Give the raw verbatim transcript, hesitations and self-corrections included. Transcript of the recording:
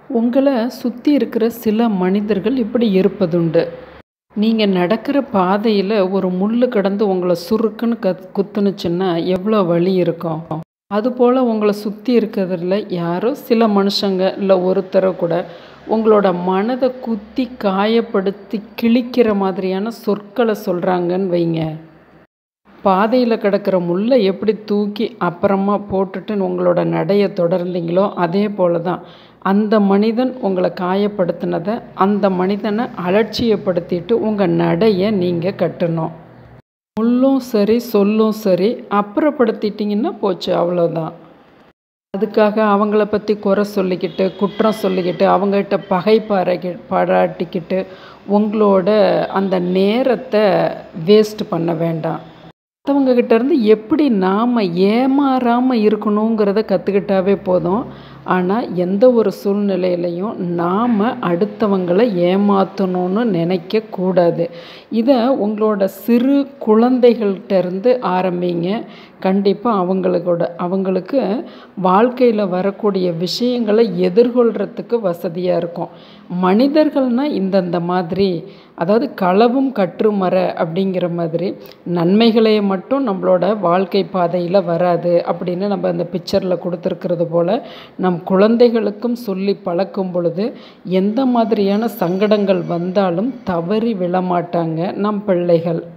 உங்கள சுத்தி இருக்கிற சில மனிதர்கள் இப்படி இருப்பதுண்டு. நீங்க நடக்கிற பாதையில ஒரு முள்ளு கடந்து உங்கள சுருக்குன்னு கத் குத்துனுச்சுன்னா எவ்வளோ வலி இருக்கும். அதுபோல உங்கள சுத்தி இருக்கிறதுல யாரோ சில மனுஷங்க இல்ல ஒருத்தர கூட உங்களோட மனத குத்தி காயப்படுத்தி கிழிக்கிற மாதிரியான சொற்கள சொல்றாங்கன்னு வைங்க. பாதையில கிடக்கிற முள்ள எப்படி தூக்கி அப்புறமா போட்டுட்டு உங்களோட நடைய தொடர்ந்தீங்களோ அதே போல தான். அந்த மனிதன் உங்கள காயப்படுத்தினத அந்த மனிதனை அலட்சியப்படுத்திட்டு உங்க நடைய நீங்க கட்டணும். முள்ளும் சரி சொல்லும் சரி அப்புறப்படுத்திட்டீங்கன்னா போச்சு அவ்வளோதான். அதுக்காக அவங்கள பற்றி குறை சொல்லிக்கிட்டு குற்றம் சொல்லிக்கிட்டு அவங்ககிட்ட பகை பாராக்கி பாராட்டிக்கிட்டு உங்களோட அந்த நேரத்தை வேஸ்ட் பண்ண வேண்டாம். மற்றவங்க கிட்ட இருந்து எப்படி நாம் ஏமாறாமல் இருக்கணுங்கிறத கற்றுக்கிட்டாவே போதும். ஆனால் எந்த ஒரு சூழ்நிலையிலையும் நாம் அடுத்தவங்களை ஏமாற்றணும்னு நினைக்கக்கூடாது. இதை உங்களோட சிறு குழந்தைகள்கிட்ட இருந்து ஆரம்பிங்க. கண்டிப்பாக அவங்களோட அவங்களுக்கு வாழ்க்கையில் வரக்கூடிய விஷயங்களை எதிர்கொள்கிறதுக்கு வசதியாக இருக்கும். மனிதர்கள்னால் இந்தந்த மாதிரி, அதாவது களவும் கற்றுமற அப்படிங்கிற மாதிரி நன்மைகளை மட்டும் நம்மளோட வாழ்க்கை பாதையில் வராது அப்படின்னு நம்ம அந்த பிக்சரில் கொடுத்துருக்கிறது போல் நம் குழந்தைகளுக்கும் சொல்லி பழக்கும் பொழுது எந்த மாதிரியான சங்கடங்கள் வந்தாலும் தவறி விழமாட்டாங்க நம் பிள்ளைகள்.